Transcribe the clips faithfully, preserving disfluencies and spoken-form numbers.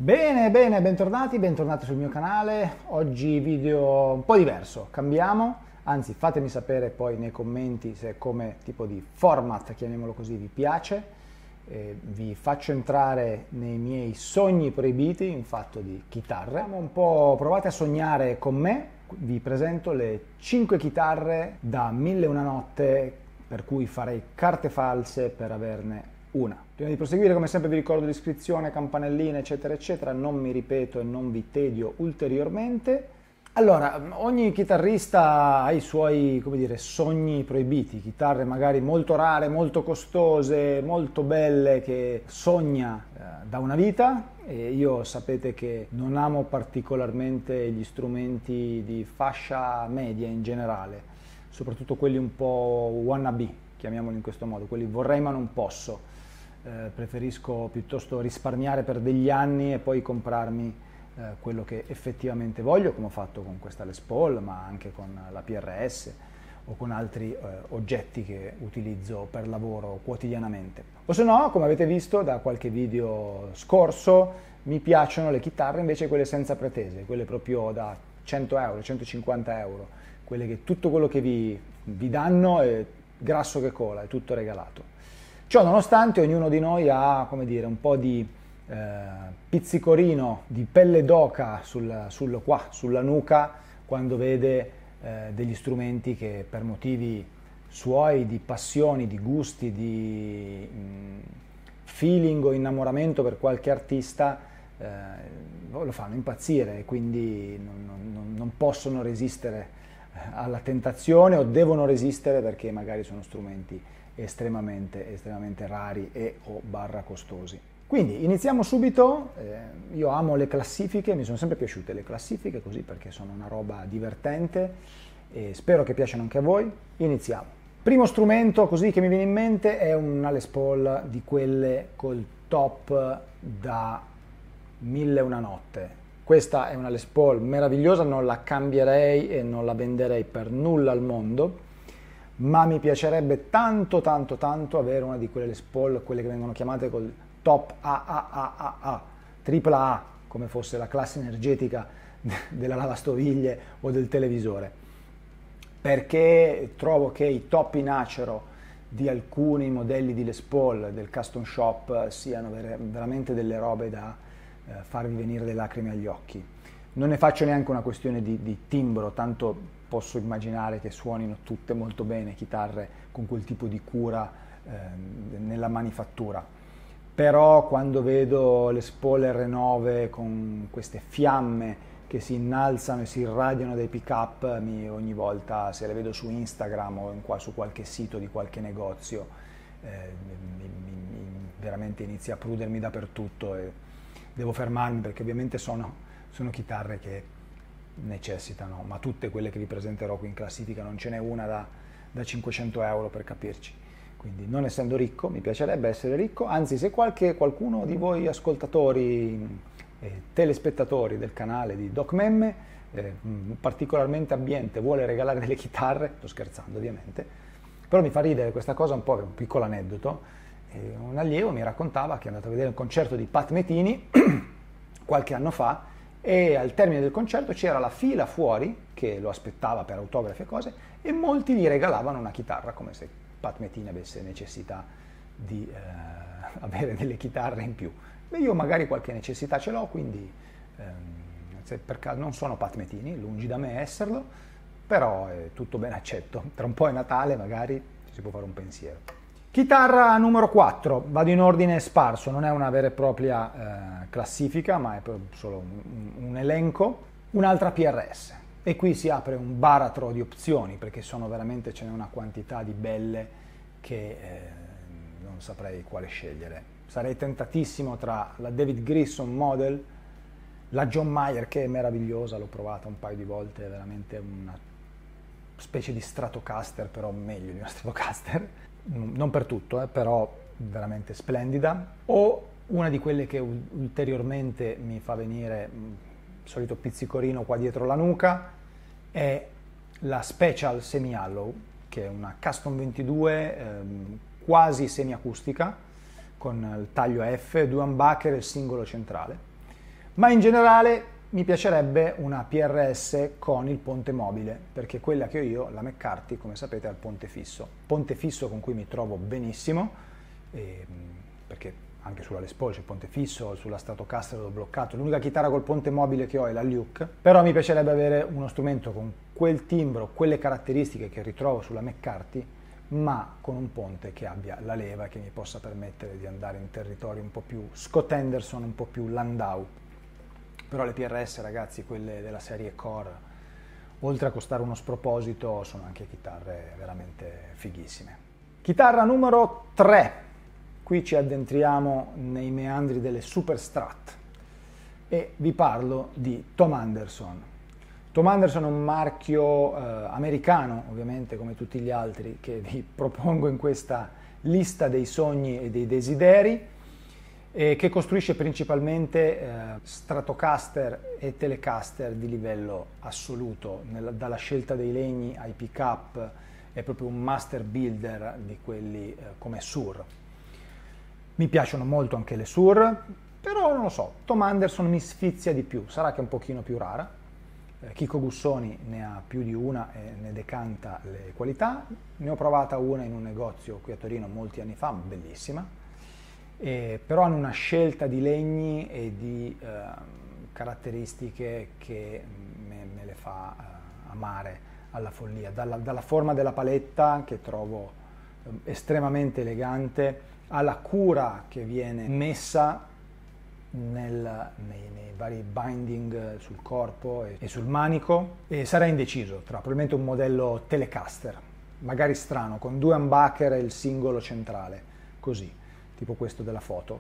Bene, bene, bentornati, bentornati sul mio canale. Oggi video un po' diverso, cambiamo, anzi fatemi sapere poi nei commenti se come tipo di format, chiamiamolo così, vi piace. Eh, vi faccio entrare nei miei sogni proibiti in fatto di chitarre. Un po' provate a sognare con me, vi presento le cinque chitarre da Mille e una notte, per cui farei carte false per averne una. Prima di proseguire, come sempre vi ricordo l'iscrizione, campanellina, eccetera eccetera, non mi ripeto e non vi tedio ulteriormente. Allora, ogni chitarrista ha i suoi, come dire, sogni proibiti, chitarre magari molto rare, molto costose, molto belle che sogna eh, da una vita, e io sapete che non amo particolarmente gli strumenti di fascia media in generale, soprattutto quelli un po' wannabe, chiamiamoli in questo modo, quelli vorrei ma non posso. Eh, preferisco piuttosto risparmiare per degli anni e poi comprarmi eh, quello che effettivamente voglio, come ho fatto con questa Les Paul, ma anche con la P R S o con altri eh, oggetti che utilizzo per lavoro quotidianamente. O se no, come avete visto da qualche video scorso, mi piacciono le chitarre invece quelle senza pretese, quelle proprio da cento euro, centocinquanta euro, quelle che tutto quello che vi, vi danno è grasso che cola, è tutto regalato. Ciò nonostante, ognuno di noi ha, come dire, un po' di eh, pizzicorino di pelle d'oca sul, sul, qua, sulla nuca quando vede eh, degli strumenti che per motivi suoi, di passioni, di gusti, di mh, feeling o innamoramento per qualche artista eh, lo fanno impazzire e quindi non, non, non possono resistere alla tentazione o devono resistere perché magari sono strumenti estremamente, estremamente rari e o barra costosi. Quindi iniziamo subito. Eh, io amo le classifiche, mi sono sempre piaciute le classifiche così perché sono una roba divertente e spero che piacciono anche a voi. Iniziamo. Primo strumento così che mi viene in mente è una Les Paul di quelle col top da Mille e una notte. Questa è una Les Paul meravigliosa, non la cambierei e non la venderei per nulla al mondo, ma mi piacerebbe tanto tanto tanto avere una di quelle Les Paul, quelle che vengono chiamate col top A A A A A, tripla A, come fosse la classe energetica della lavastoviglie o del televisore, perché trovo che i top in acero di alcuni modelli di Les Paul del custom shop siano veramente delle robe da eh, farvi venire le lacrime agli occhi. Non ne faccio neanche una questione di, di timbro, tanto posso immaginare che suonino tutte molto bene chitarre con quel tipo di cura eh, nella manifattura, però quando vedo le Les Paul R nove con queste fiamme che si innalzano e si irradiano dai pick up, mi, ogni volta se le vedo su Instagram o in qua, su qualche sito di qualche negozio eh, mi, mi, mi, veramente inizia a prudermi dappertutto e devo fermarmi perché ovviamente sono, sono chitarre che necessitano, ma tutte quelle che vi presenterò qui in classifica non ce n'è una da, da cinquecento euro per capirci, quindi non essendo ricco mi piacerebbe essere ricco, anzi se qualche, qualcuno di voi ascoltatori e eh, telespettatori del canale di Doc Memme eh, particolarmente abbiente vuole regalare delle chitarre, sto scherzando ovviamente, però mi fa ridere questa cosa, un po' un piccolo aneddoto. eh, un allievo mi raccontava che è andato a vedere un concerto di Pat Metheny qualche anno fa e al termine del concerto c'era la fila fuori che lo aspettava per autografi e cose e molti gli regalavano una chitarra, come se Pat Metheny avesse necessità di eh, avere delle chitarre in più. Beh, io magari qualche necessità ce l'ho, quindi ehm, se per caso non sono Pat Metheny, lungi da me esserlo, però è tutto ben accetto. Tra un po' è Natale, magari si può fare un pensiero. Chitarra numero quattro, vado in ordine sparso, non è una vera e propria eh, classifica, ma è solo un, un elenco. Un'altra P R S, e qui si apre un baratro di opzioni, perché sono veramente, ce n'è una quantità di belle che eh, non saprei quale scegliere. Sarei tentatissimo tra la David Grissom Model, la John Mayer, che è meravigliosa, l'ho provata un paio di volte, è veramente una specie di Stratocaster, però meglio di una Stratocaster. Non per tutto, eh, però veramente splendida, o una di quelle che ulteriormente mi fa venire il solito pizzicorino qua dietro la nuca, è la Special Semi Hollow, che è una Custom ventidue ehm, quasi semiacustica, con il taglio a F, due humbucker e il singolo centrale. Ma in generale mi piacerebbe una P R S con il ponte mobile, perché quella che ho io, la McCarthy, come sapete, ha il ponte fisso. Ponte fisso con cui mi trovo benissimo, e, perché anche sulla Les Paul c'è il ponte fisso, sulla Stratocaster l'ho bloccato. L'unica chitarra col ponte mobile che ho è la Luke, però mi piacerebbe avere uno strumento con quel timbro, quelle caratteristiche che ritrovo sulla McCarthy, ma con un ponte che abbia la leva e che mi possa permettere di andare in territori un po' più Scott Henderson, un po' più Landau. Però le P R S, ragazzi, quelle della serie Core, oltre a costare uno sproposito, sono anche chitarre veramente fighissime. Chitarra numero tre. Qui ci addentriamo nei meandri delle Super Strat e vi parlo di Tom Anderson. Tom Anderson è un marchio eh, americano, ovviamente, come tutti gli altri che vi propongo in questa lista dei sogni e dei desideri, e che costruisce principalmente eh, Stratocaster e Telecaster di livello assoluto, nella, dalla scelta dei legni ai pick-up. È proprio un master builder di quelli eh, come Suhr. Mi piacciono molto anche le Suhr, però non lo so, Tom Anderson mi sfizia di più, sarà che è un pochino più rara. eh, Chico Gussoni ne ha più di una e ne decanta le qualità. Ne ho provata una in un negozio qui a Torino molti anni fa, bellissima. Eh, però hanno una scelta di legni e di eh, caratteristiche che me, me le fa eh, amare alla follia, dalla, dalla forma della paletta, che trovo eh, estremamente elegante, alla cura che viene messa nel, nei, nei vari binding sul corpo e, e sul manico. E sarei indeciso tra probabilmente un modello Telecaster, magari strano, con due humbucker e il singolo centrale, così, tipo questo della foto,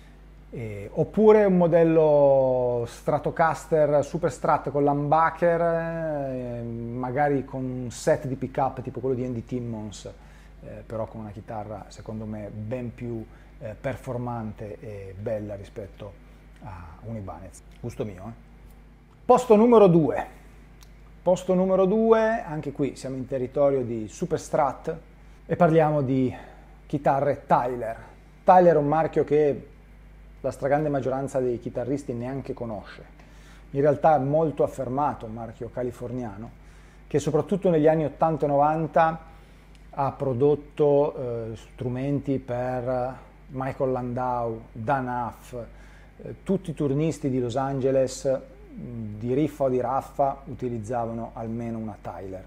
eh, oppure un modello Stratocaster Super Strat con l'humbucker, eh, magari con un set di pick-up tipo quello di Andy Timmons, eh, però con una chitarra secondo me ben più eh, performante e bella rispetto a un Ibanez. Gusto mio, eh? Posto numero due. Posto numero due, anche qui siamo in territorio di Super Strat e parliamo di chitarre Tyler. Tyler è un marchio che la stragrande maggioranza dei chitarristi neanche conosce. In realtà è molto affermato, un marchio californiano, che soprattutto negli anni ottanta e novanta ha prodotto eh, strumenti per Michael Landau, Dan Huff, eh, tutti i turnisti di Los Angeles, mh, di riffa o di raffa, utilizzavano almeno una Tyler.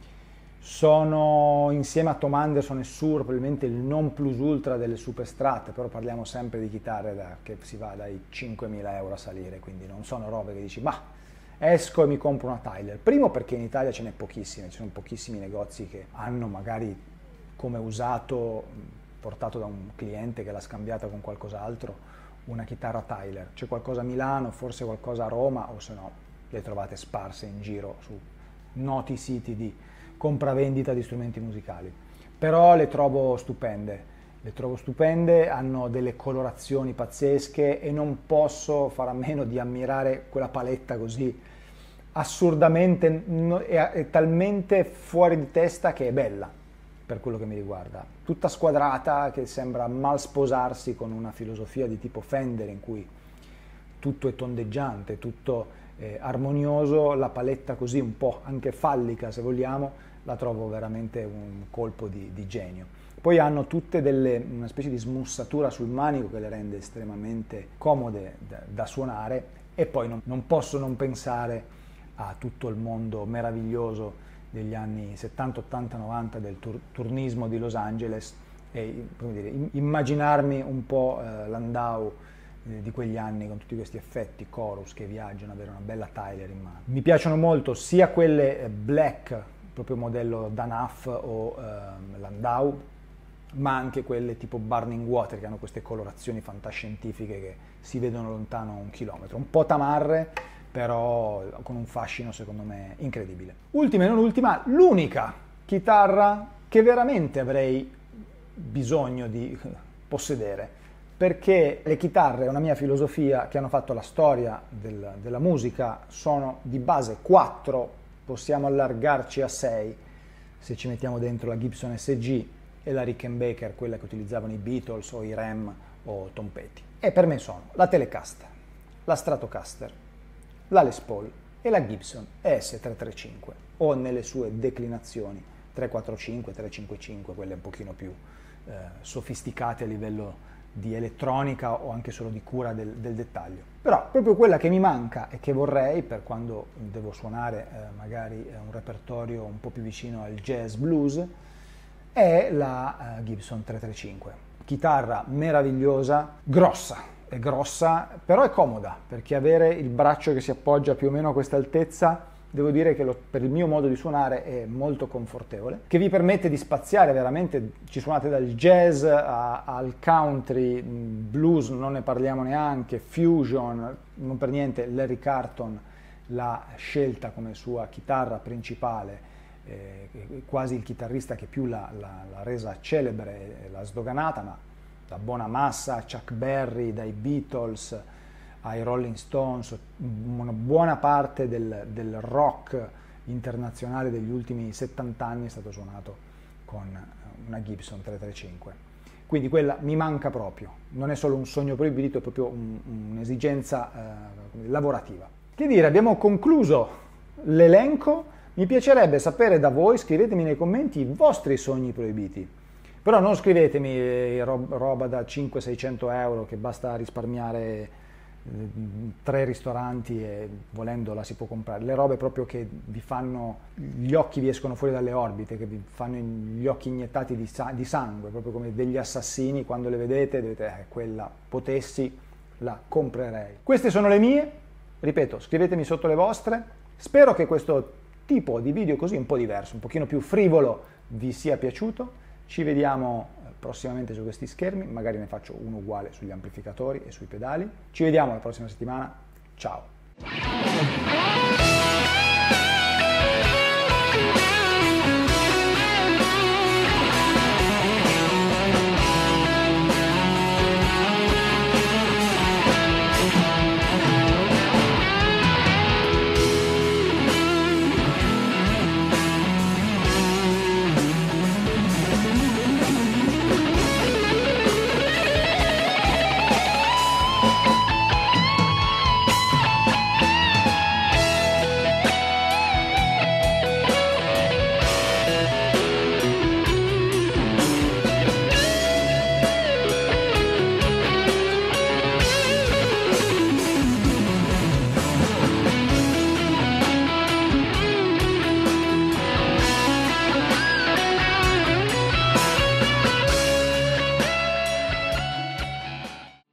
Sono, insieme a Tom Anderson e Suhr, probabilmente il non plus ultra delle Super Strat, però parliamo sempre di chitarre da, che si va dai cinquemila euro a salire, quindi non sono robe che dici, ma esco e mi compro una Tyler. Primo perché in Italia ce n'è pochissime, ci sono pochissimi negozi che hanno magari come usato, portato da un cliente che l'ha scambiata con qualcos'altro, una chitarra Tyler. C'è qualcosa a Milano, forse qualcosa a Roma, o se no le trovate sparse in giro su noti siti di compravendita di strumenti musicali. Però le trovo stupende, le trovo stupende, hanno delle colorazioni pazzesche e non posso fare a meno di ammirare quella paletta così assurdamente e talmente fuori di testa che è bella per quello che mi riguarda. Tutta squadrata, che sembra mal sposarsi con una filosofia di tipo Fender in cui tutto è tondeggiante, tutto eh, armonioso. La paletta così un po' anche fallica, se vogliamo, la trovo veramente un colpo di, di genio. Poi hanno tutte delle, una specie di smussatura sul manico che le rende estremamente comode da, da suonare, e poi non, non posso non pensare a tutto il mondo meraviglioso degli anni settanta, ottanta, novanta del tur, turnismo di Los Angeles, e come dire, immaginarmi un po' eh, Landau eh, di quegli anni con tutti questi effetti chorus che viaggiano, avere una bella Tyler in mano. Mi piacciono molto sia quelle eh, black, proprio modello Dan Huff o eh, Landau, ma anche quelle tipo Burning Water, che hanno queste colorazioni fantascientifiche che si vedono lontano un chilometro, un po' tamarre, però con un fascino secondo me incredibile. Ultima e non ultima, l'unica chitarra che veramente avrei bisogno di possedere, perché le chitarre, è una mia filosofia, che hanno fatto la storia del, della musica, sono di base quattro, possiamo allargarci a sei se ci mettiamo dentro la Gibson S G e la Rickenbacker, quella che utilizzavano i Beatles o i Rem o Tom Petty. E per me sono la Telecaster, la Stratocaster, la Les Paul e la Gibson E S trecentotrentacinque o nelle sue declinazioni tre quattro cinque, tre cinque cinque, quelle un pochino più eh, sofisticate a livello di elettronica o anche solo di cura del, del dettaglio. Però proprio quella che mi manca e che vorrei per quando devo suonare eh, magari un repertorio un po' più vicino al jazz blues è la uh, Gibson trecentotrentacinque. Chitarra meravigliosa, grossa, è grossa, però è comoda, perché avere il braccio che si appoggia più o meno a questa altezza, devo dire che lo, per il mio modo di suonare è molto confortevole, che vi permette di spaziare veramente, ci suonate dal jazz a, al country, blues non ne parliamo neanche, fusion, non per niente Larry Carlton l'ha scelta come sua chitarra principale, eh, quasi il chitarrista che più l'ha, l'ha, l'ha resa celebre, l'ha sdoganata, ma da Bonamassa, Chuck Berry, dai Beatles ai Rolling Stones, una buona parte del, del rock internazionale degli ultimi settanta anni è stato suonato con una Gibson trecentotrentacinque. Quindi quella mi manca proprio, non è solo un sogno proibito, è proprio un, un'esigenza eh, lavorativa. Che dire, abbiamo concluso l'elenco, mi piacerebbe sapere da voi, scrivetemi nei commenti i vostri sogni proibiti. Però non scrivetemi roba da cinquecento seicento euro che basta risparmiare tre ristoranti e volendo la si può comprare. Le robe proprio che vi fanno, gli occhi vi escono fuori dalle orbite, che vi fanno gli occhi iniettati di, sa- di sangue, proprio come degli assassini, quando le vedete dite eh, quella potessi la comprerei. Queste sono le mie, ripeto, scrivetemi sotto le vostre. Spero che questo tipo di video così un po' diverso, un pochino più frivolo vi sia piaciuto. Ci vediamo prossimamente su questi schermi, magari ne faccio uno uguale sugli amplificatori e sui pedali. Ci vediamo la prossima settimana, ciao!